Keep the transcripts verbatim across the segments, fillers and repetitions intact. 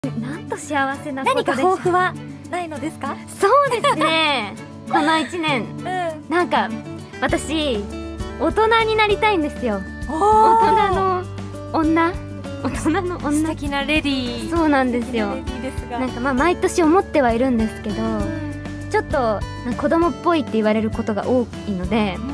なんと幸せなこと何かでしょう。 抱負はないのですか？ そうですねこのいちねんうん。 なんか私大人になりたいんですよ。 お大人のの女大人の素女敵なレディー。 そうなんですよ。 レディーですが。 なんかまあ毎年思ってはいるんですけど、ちょっとなんか子供っぽいって言われることが多いので、 うん。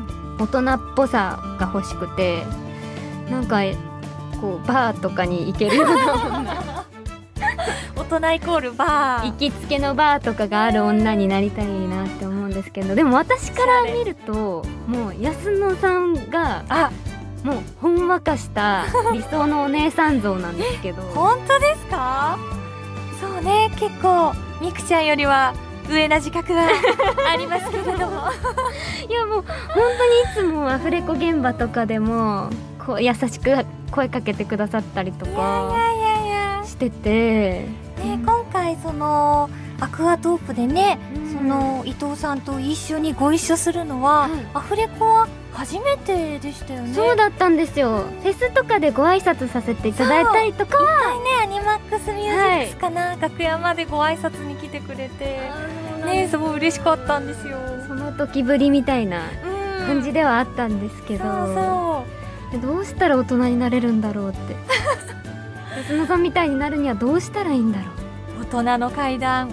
大人っぽさが欲しくて、なんかこうバーとかに行けるような女大人イコールバー。 行きつけのバーとかがある女になりたいなって思うんですけど、でも私から見るともう安野さんがあ、 もうほんわかした理想のお姉さん像なんですけど本当ですか？そうね、結構みくちゃんよりは上な自覚はありますけれども。 いやもう本当にいつもアフレコ現場とかでもこう優しく声かけてくださったりといやかいやいやいや。 してて、 ね、今回そのアクアトープでね、 うんその伊藤さんと一緒にご一緒するのは、 はいアフレコは初めてでしたよね。 そうだったんですよ。フェスとかでご挨拶させていただいたりとかはね、アニマックスミュージックスかな、楽屋までご挨拶に来てくれて、ね、すごい嬉しかったんですよ。 その時ぶりみたいなうん感じではあったんですけど、 そうどうしたら大人になれるんだろうって安野さんみたいになるにはどうしたらいいんだろう。 そう、大人の階段。うん、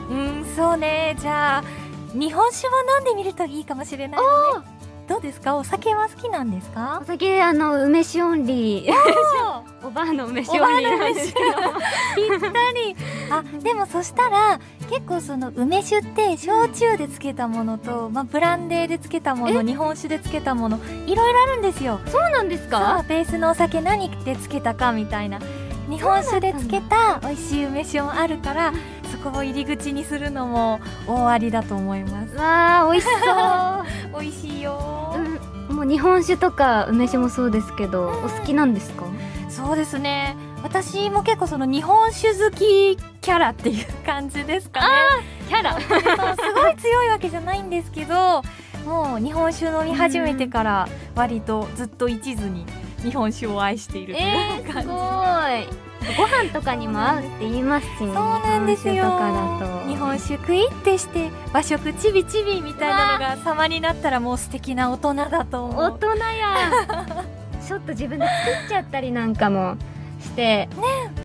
そうね。じゃあ日本酒も飲んでみるといいかもしれないよね。どうですか？お酒は好きなんですかお？酒あの梅酒オンリーおばあの梅酒オンリーなんですけどぴったり。あ、でもそしたら結構その梅酒って焼酎で漬けたものと、まあ、ブランデーで漬けたもの、日本酒で漬けたもの、いろいろあるんですよ。 そうなんですそう、 か？ ベースのお酒何で漬けたかみたいな。日本酒で漬けた美味しい梅酒もあるから、そこを入り口にするのも大ありだと思います。 わあ美味しそ美味しいよ、 う、うん、もう日本酒とか梅酒もそうですけど、お好きなんですか？ そうですね。私も結構その日本酒好きキャラっていう感じですかね。 キャラそうすごい強いわけじゃないんですけど、もう日本酒飲み始めてから割とずっと一途に日本酒を愛しているといえー、 う感じ。 すごい。ご飯とかにも合うって言いますしね。 そうなんですよ。 日本酒とかだと日本酒クイってして和食ちびちびみたいなのが様になったらもう素敵な大人だと思う。 大人やちょっと自分で作っちゃったりなんかもして、ね、